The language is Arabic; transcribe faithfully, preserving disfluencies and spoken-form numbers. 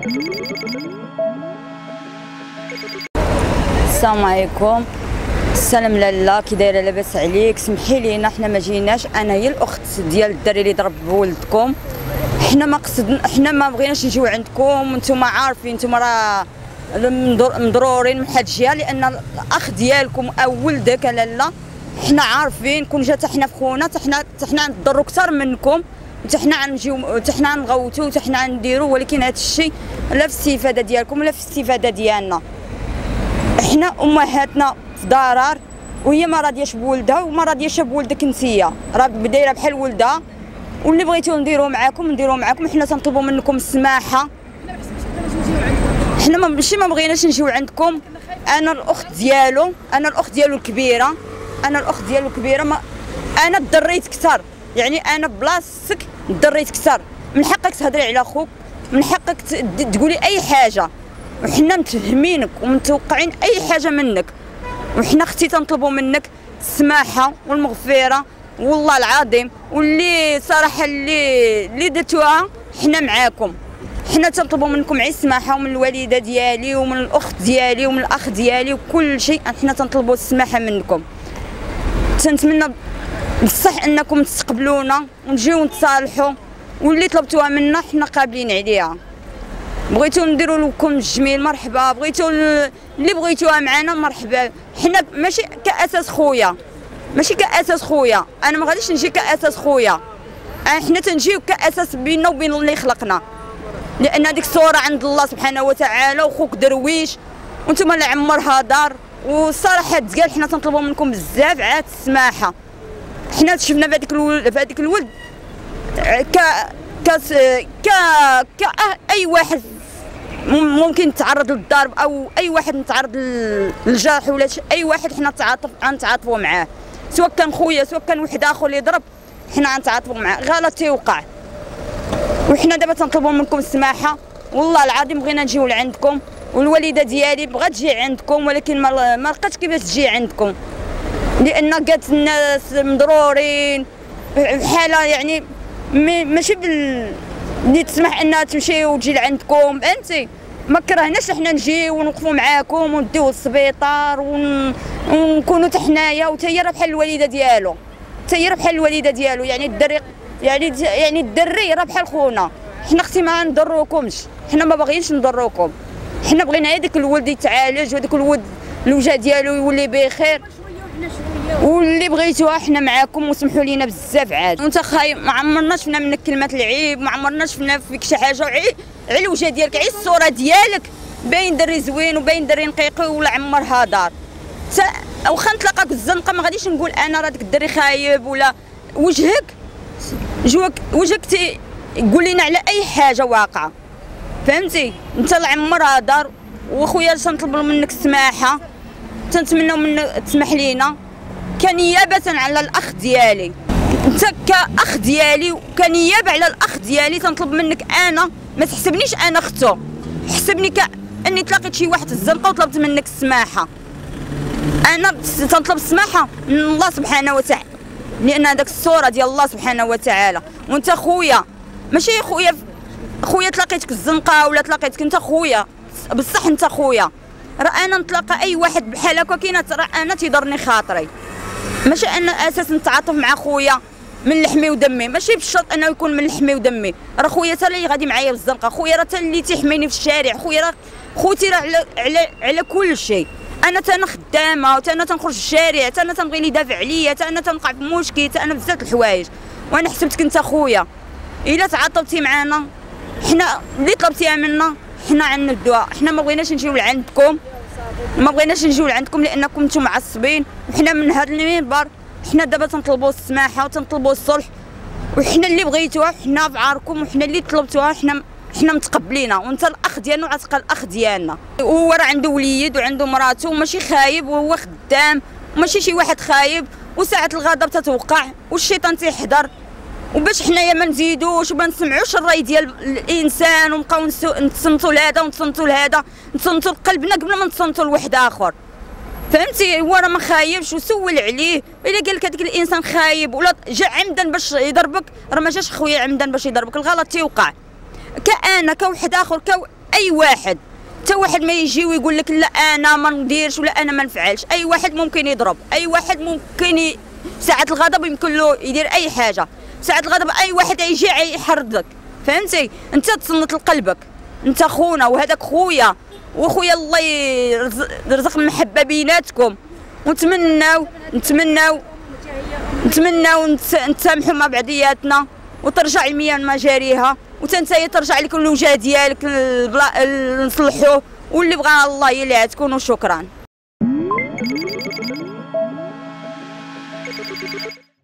السلام عليكم. السلام لاله، كي دايره؟ لاباس عليك؟ سمحي لينا حنا ما جيناش، انا هي الاخت ديال الدري اللي ضرب بولدكم. حنا ما قصدنا، حنا ما بغيناش نجيو عندكم، وانتم عارفين انتم راه مضرورين من حد الجهه، لان الاخ ديالكم او ولدك لاله حنا عارفين كون جات حنا في خونا حتى حنا حتى حنا نضروا اكثر منكم، حتى حنا غنجيو حتى حنا نغوتوا حتى حنا نديروا، ولكن هذا الشيء لا في الاستفاده ديالكم ولا في الاستفاده ديالنا. حنا امهاتنا في ضرر وهي ما راضياش بولدها وما راضياش بولدك انتيا، راه دايره بحال ولدها، واللي بغيتو نديروه معاكم نديروه معاكم. حنا تنطلبوا منكم السماحه، حنا ماشي ما بغيناش نجيو عندكم. انا الاخت ديالو، انا الاخت ديالو الكبيره، انا الاخت ديالو الكبيره، ما انا تضريت كثر، يعني انا بلاصتك تضريت كثر. من حقك تهضري على خوك، من حقك تقولي اي حاجه، وحنا متفهمينك ومتوقعين اي حاجه منك، وحنا اختي تنطلبوا منك السماحه والمغفره والله العظيم، واللي صراحه اللي اللي درتوها حنا معاكم. حنا تنطلبوا منكم غير السماحه، ومن الوالده ديالي ومن الاخت ديالي ومن الاخ ديالي وكل شيء، حنا تنطلبوا السماحه منكم. تنتمنى بصح انكم تستقبلونا ونجيو نتصالحوا، واللي طلبتوها منا حنا قابلين عليها. بغيتو نديروا لكم الجميل مرحبا، بغيتو اللي بغيتوها معنا مرحبا. حنا ماشي كاساس خويا، ماشي كاساس خويا، انا ما غاديش نجي كاساس خويا، حنا تنجيو كاساس بيننا وبين اللي خلقنا، لان هذيك الصوره عند الله سبحانه وتعالى، وخوك درويش وانتم اللي عمرها دار. والصراحه تقال حنا تنطلبوا منكم بزاف عاد السماحه. حنا شفنا بهذيك الولد بهذيك الولد ك ك ك ك اي واحد ممكن يتعرض للضرب، او اي واحد متعرض للجرح ولا اي واحد، حنا نتعاطف نتعاطفوا معاه، سواء كان خويا سواء كان واحد اخر اللي يضرب، حنا نتعاطفوا معاه، غلط تيوقع. وحنا دابا تنطلبوا منكم السماحه، والله العظيم بغينا نجيو لعندكم، والوالده ديالي بغات تجي عندكم ولكن ما ما لقاتش كيفاش تجي عندكم، لان قالت الناس مضرورين بحاله، يعني ماشي بال اللي تسمح انها تمشي وتجي لعندكم. انت ما كرهناش حنا نجيو ونوقفوا معاكم ونديو للسبيطار ون... ونكونوا حتى حنايا، وتا هي راه بحال الوالده ديالو، حتى هي راه بحال الوالده ديالو، يعني الدري يعني يعني الدري راه بحال خونا. حنا اختي ما نضروكمش، حنا ما باغيينش نضروكم، حنا بغينا هذاك الولد يتعالج، وهذاك الولد الوجه ديالو يولي بخير، واللي بغيتوها حنا معاكم، وسمحوا لينا بزاف عاد. وانت خايب، ما عمرنا شفنا منك كلمه العيب، ما عمرنا شفنا فيك شي حاجه، غير على الوجه ديالك، غير الصوره ديالك باين دري زوين وباين دري نقيقي ولا عمرها دار. واخا نتلاقاك الزنقه ما غاديش نقول انا راه داك الدري خايب، ولا وجهك جوك وجهك يقول لنا على اي حاجه واقعه، فهمتي؟ انت اللي عمرها دار. وخويا تنطلب منك السماحه، تنتمناو منك تسمح لينا كنيابه على الاخ ديالي، انت كاخ ديالي وكنيابه على الاخ ديالي تنطلب منك، انا ما تحسبنيش انا اختو، حسبني كاني تلاقيت شي واحد الزنقه وطلبت منك السماحه. انا تنطلب السماحه من الله سبحانه وتعالى، لان هذاك الصوره ديال الله سبحانه وتعالى. وانت خويا ماشي خويا خويا تلاقيتك الزنقه ولا تلاقيتك، انت خويا بصح، انت خويا. راه انا نتلاقى اي واحد بحال هكا كاينه، راه انا تيضرني خاطري، ماشي انا اساس نتعاطف مع خويا من لحمي ودمي، ماشي بالشرط انه يكون من لحمي ودمي. راه خويا تا اللي غادي معايا بالزنقه، خويا راه تا اللي تيحميني في الشارع، خويا راه خوتي راه على على على كل شيء. انا تا انا خدامه، وتا انا تنخرج الشارع، تا انا تنبغي اللي يدافع عليا، تا انا تنقع في مشكل، تا انا بزاف الحوايج. وانا حسبتك انت خويا، الا تعاطفتي معنا حنا اللي طلبتيها منا حنا عندنا الدواء. حنا ما بغيناش نجيو لعندكم، ما بغيناش نجيو لعندكم لانكم نتوما معصبين، وحنا من هذا المنبر حنا دابا تنطلبوا السماحه وتنطلبوا الصلح، وحنا اللي بغيتوها حنا في عاركم، وحنا اللي طلبتوها حنا حنا متقبلينها. وانت الاخ ديالنا وعتقى الاخ ديالنا، وهو راه عنده وليد وعنده مراته وماشي خايب، وهو خدام وماشي شي واحد خايب، وساعه الغضب تتوقع والشيطان تيحضر. وباش حنايا ما نزيدوش وما نسمعوش الراي ديال الانسان ونبقاو نتصنتوا لهذا ونتصنتوا لهذا، نتصنتوا لقلبنا قبل ما نتصنتوا لواحد اخر، فهمتي؟ هو راه ما خايبش، وسول عليه. الا قال لك هذاك الانسان خايب ولا جا عمدا باش يضربك، راه ما جاش خويا عمدا باش يضربك، الغلط تيوقع. كأنا كواحد اخر اي واحد، حتى واحد ما يجي ويقول لك لا انا ما نديرش ولا انا ما نفعلش. اي واحد ممكن يضرب، اي واحد ممكن ي... ساعة الغضب يمكن له يدير اي حاجه، ساعة الغضب اي واحد يجي يحرضك، فهمتي؟ انت تصنت لقلبك، انت خونا وهذاك خويا وخويا، الله يرزق المحبه بيناتكم، ونتمناو نتمناو نتمناو نتسامحوا مع بعضياتنا وترجع المياه مجاريها، وتنتهي ترجع لك الوجه ديالك نصلحوه، واللي بغى الله يلعتكم وشكرا.